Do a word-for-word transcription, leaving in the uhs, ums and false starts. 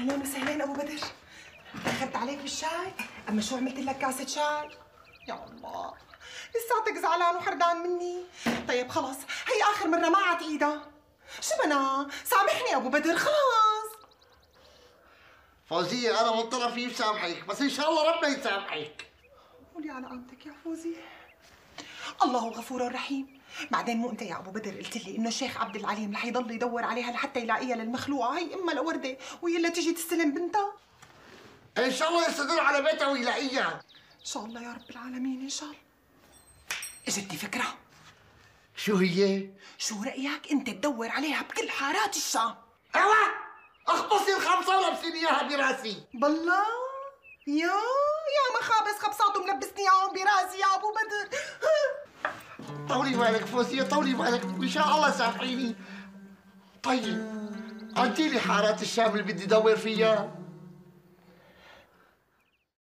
اهلا وسهلا ابو بدر. تاخرت عليك بالشاي؟ اما شو عملت لك كاسه شاي؟ يا الله لساتك زعلان وحردان مني. طيب خلص هي اخر مره ما عاد ايدها. شو بنا؟ سامحني ابو بدر خلاص. فوزية انا من طرفي بسامحك، بس ان شاء الله ربنا يسامحك. قولي على قامتك يا فوزي. الله غفور رحيم. بعدين مو انت يا ابو بدر قلت لي انه الشيخ عبد العليم رح يضل يدور عليها لحتى يلاقيها للمخلوقه هي امها لورده وهي اللي تيجي تستلم بنتها؟ ان شاء الله يستدر على بيتها ويلاقيها. ان شاء الله يا رب العالمين ان شاء الله. اجتني فكره. شو هي؟ شو رايك انت تدور عليها بكل حارات الشام؟ ايوه اخبصي الخمسه ولبسيني اياها براسي. بالله يا يا ما خابس خبصات وملبسني اياهم براسي يا ابو بدر. طولي بالك فوزية، طولي بالك وان شاء الله سامحيني. طيب عدي لي حارات الشام اللي بدي ادور فيها.